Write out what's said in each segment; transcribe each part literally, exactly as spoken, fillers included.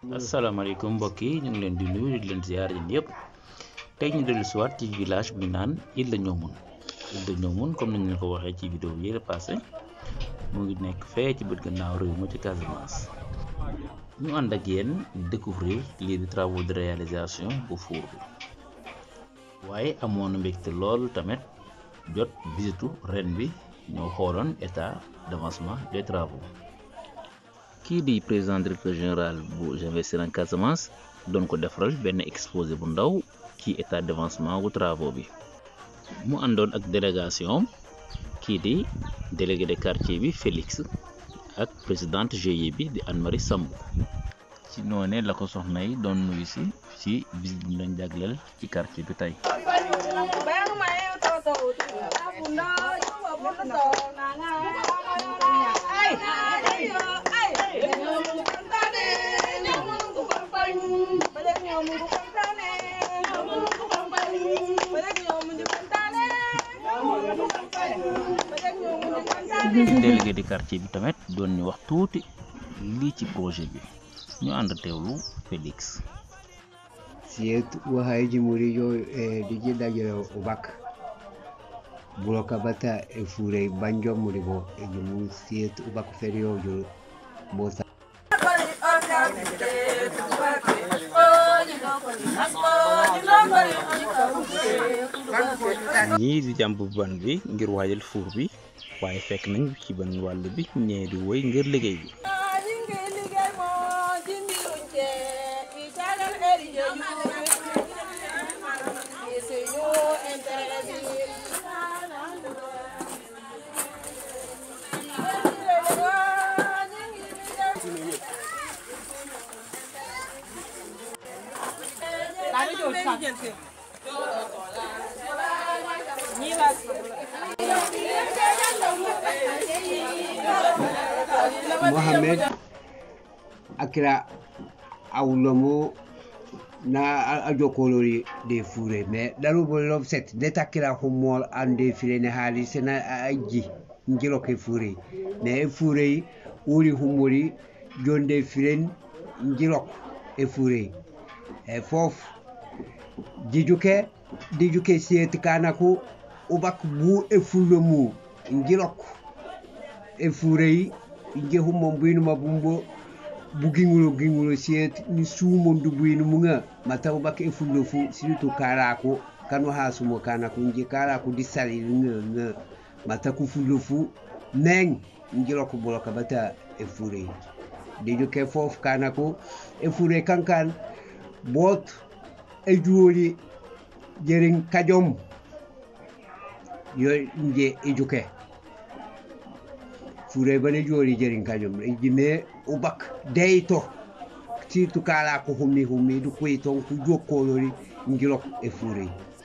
asalaamaaleykum mbokk yi ñu ngi leen di nuyu di leen ziar yéen yëpp tey ñu dellu si waat ci village bi naan Île de Niomone Île de Niomone comme nañ leen ko waxee ci vidéo yi passé mu ngi nekk fee ci bët gannaaw réew ma ci Casamance ñu ànd ak yéen découvrir lii di travaux de réalisation bu four bi waaye amoon na mbégte lool tamit jot visitu ren bi ñoo xooloon état d'avancement des travaux. kii di président directeur général bu J'investir en Casamance doon ko defaral benn exposé bu ndaw ci état d'avancement wu travaux bi mu àndoon ak délégation kii di délégué de quartier bi Félix ak présidente G I E bi di Anne-Marie Sambou ci noonee la ko soxna yi doon nuyu si ci visite bi lañ jagleel ci quartier bi tey. délégué de quartier bi tamit doon ñu wax tuuti lii ci projet bi ñu ànd teewlu Félix. siyet wahaiji muri yo e digi dajere ubak buloka bata e fure banjo muri bo e jumu siyet ubak ferio jo bosa ñii di jàmb ban bi ngir waajal fuur bi waaye fekk nañ ci ban wàll bi ñee di woy ngir liggéey bi. Mohamed akira awlomo na ajokolori de fure mais dalu bo lob set de takira humol ande filene hali sena aji ngiro ke fure mais fure uri humori jonde filen ngiro e fure e fof dijuke dijuke siet kanako ubak bu e fullomu ngiro e fure inge hummo buyinu mabumbo bugingulo gingulo siet ni sumo ndubuyinu munga mataw bak e fullo fu siritu karako kanu hasumo kanako inge karako disali nga nga mataku fullo fu neng ngiro ko boloka bata e fure dejo ke fof kanako e fure kankan bot e juoli jerin kajom yo inge e juke fure bane jori jerin kajom e jime ubak deyto titu kala ko hummi hummi du koy ton ku jokkolori ngirok e fure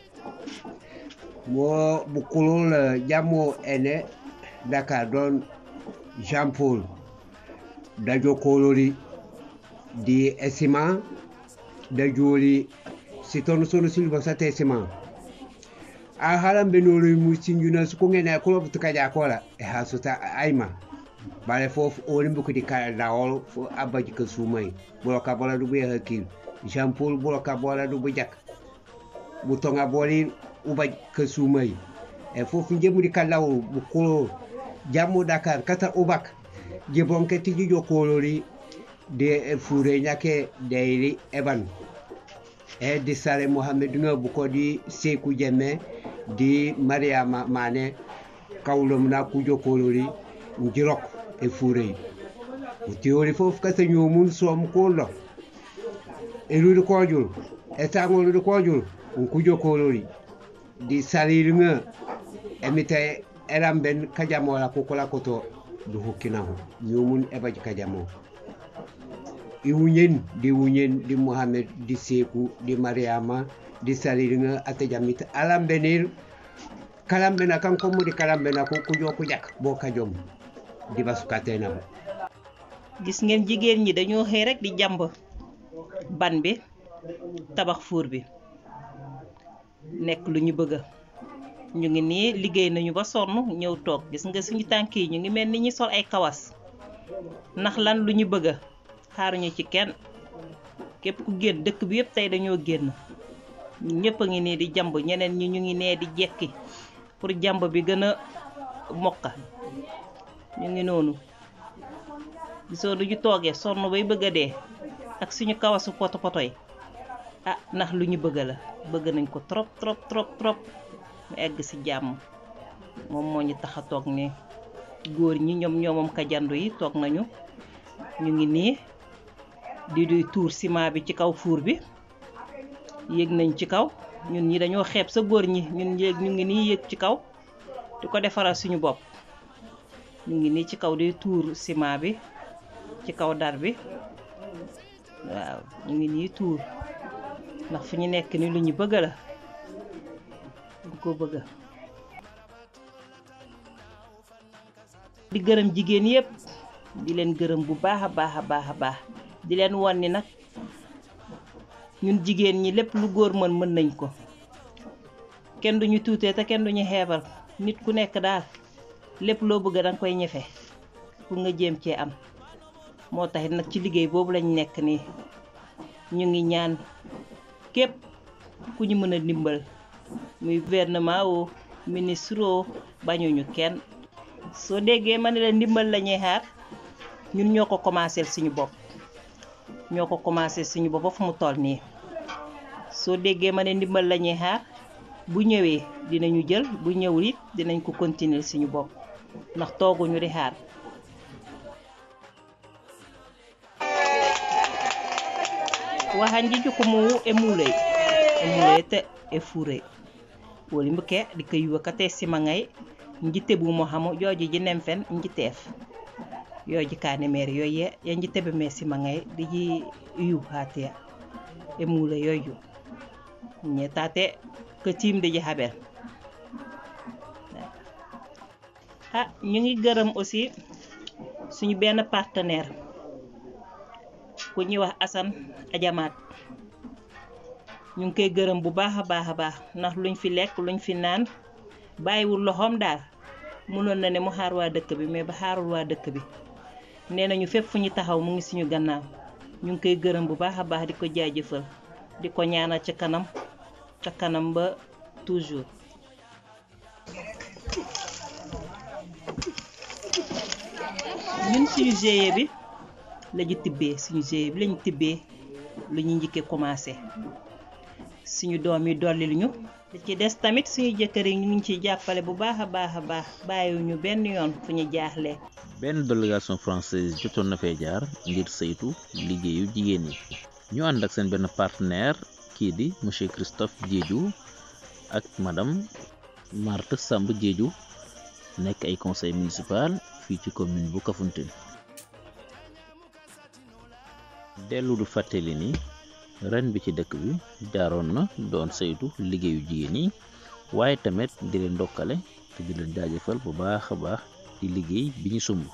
mo bu kolol jamo ene Dakar don Jean Paul da jokkolori di esima da joli si ton sono silva sate esima a halam be noro mu sinjuna su ko ngena ko lo tukaja kola e ha so ta ayma bare fof o limbu ko di kala dawol fo abaji ko sumay boloka bola du be hakil Jean Paul boloka bola du be jak bu tonga boli ubaj ko sumay e fof njemu di kala bu ko jamu Dakar kata ubak je bonke tiji jo kolori de fure nyake deiri eban e di sare Mohamed nga bu ko di Seku Jemme di Mariama Mane kawlom na ku jokolori njirok e fure o teori fof ka tanyo mun som ko lo e lu ko jul e tango lu ko jul ku jokolori di salir nga emite eramben kajamo la ko kola koto du hokkinaho nyomun e baji kajamo i wunyen di wunyen di Mohamed di Seku di Mariama di salir ate jamit alam benir kalam bena kan ko mudi kalam bena ko ku joku jak bo kajom di basukatena gis ngeen jigéen ñi dañoo xey rek di jamb ban bi tabax four bi nek luñu bëgg ñu ngi ni liggéey nañu ba sonn ñew tok gis nga suñu tanki ñu ngi melni ñi sol ay kawas nax lan luñu bëgg xaaruñu ci kenn képp ku génn dëkk bi yëpp tey dañoo génn ñëpp a ngi nii di jamb ñeneen ñi ñu ngi nee di jekki pour jamb bi gën a mokka ñu ngi noonu gisoo du ñu toogee sonn bay bëgg a dee ak suñu kawasu poto poto yi ah ndax lu ñu bëgg la bëgg nañ ko trop trop trop trop mu egg ci jàmm moom moo ñu tax a toog ni góor ñi ñoom ñoomam ka jandu yi toog nañu ñu ngi nii di duy tuur ciment bi ci kaw fuur bi yéeg nañ ci kaw ñun ñi dañoo xeeb sa góor ñi ñun yéeg ñu ngi nii yéeg ci kaw di ko defaral suñu bopp ñu ngi nii ci kaw di tuur ciment bi ci kaw dar bi waaw ñu ngi nii tuur ndax fi ñu nekk ni lu ñu bëgg la ñu ko bëgg di gërëm jigéen yépp di leen gërëm bu baax a baax a baax a baax di leen won ni nag ñun jigéen ñi lépp lu góor mën mën nañ ko kenn duñu tuutee te kenn duñu xeebal nit ku nekk daal lépp loo bëgg danga koy ñefe pour nga jéem cee am moo taxit nag ci liggéey boobu lañ nekk nii ñu ngi ñaan képp ku ñu mën a dimbal muy gouvernement o ministre o bañuñu kenn soo déggee ma ne la ndimbal la ñuy xaar ñun ñoo ko commencé suñu bopp ñoo ko commencé suñu bopp fu mu toll nii soo déggee ma ne ndimbal la ñuy xaar bu ñëwee dinañu jël bu ñëwul it dinañ ko continuer suñu bopp ndax tooguñu di xaar. wahanji jukumu emulei emulei te efure woli mbuke di kayuwa kate simangai njite bu mo hamu joji ji nemfen njiteef yoji kane mer yoye ya njite be me simangai di ji yu hatia emule yoyu nyetate ke tim de ji habel ah ñu ngi gërëm aussi suñu benn partenaire ku ñuy wax Assane Adjamaat ñu ngi koy gërëm bu baax a baax a baax ndax luñ fi lekk luñ fi naan bàyyiwul loxoom daal mënoon na ne mu xaar waa dëkk bi mais ba xaarul waa dëkk bi nee nañu fépp fu ñu taxaw mu ngi suñu gannaaw ñu ngi koy gërëm bu baax a baax di ko jaajëfal di ko ñaanal ca kanam ca kanam ba toujours. ñun suñu G I E bi lañu tibbee suñu G I E bi lañu tibbee lu ñu njëkkee commencé suñu doom yi dolli ñu li ci des tamit suñu jëkkër yi ñu ngi ciy jàppale bu baax a baax a baax bàyyiwuñu benn yoon fu ñu jaaxlee. benn délégation française jotoon na fee jaar ngir saytu liggéeyu jigéen ñi ñu ànd ak seen benn partenaire kii di monsieur Christophe Diédhiou ak madame Marthe Samb Diédhiou nekk ay conseil municipal fii ci commune bu Kafountine. dellu du fàttali ni ren bi ci dëkk bi jaaroon na doon saytu liggéeyu jigéen ñi waaye tamit di leen ndokkale te di leen jaajëfal bu baax a baax di liggéey bi ñu sumb.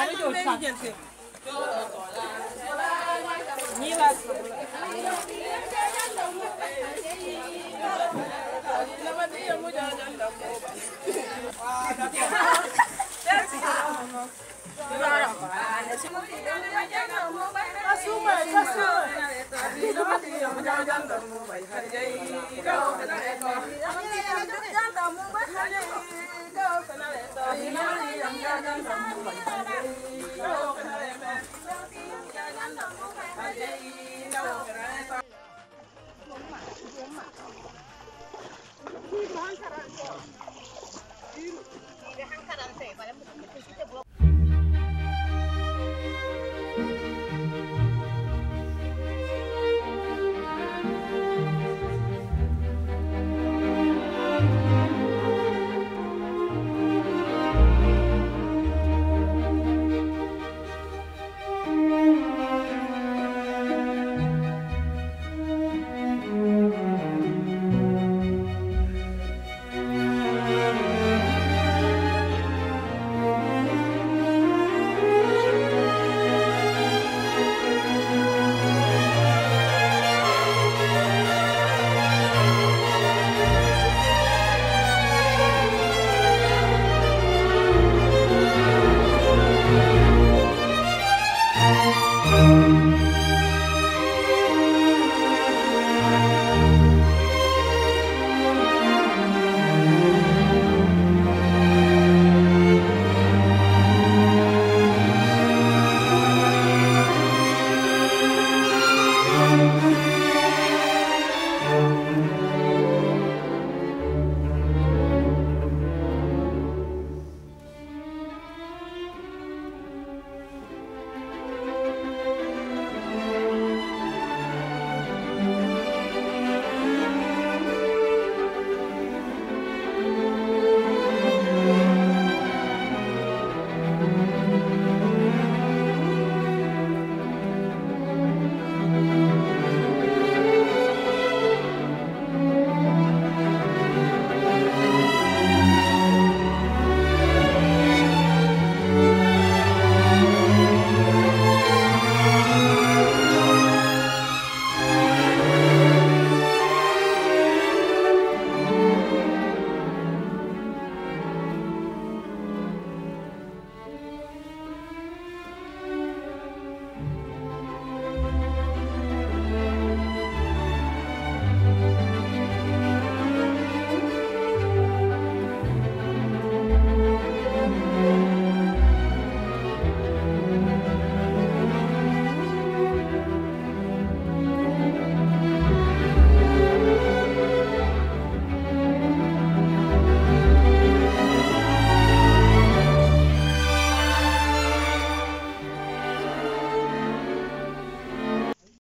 Dejan carácter, ¿vale?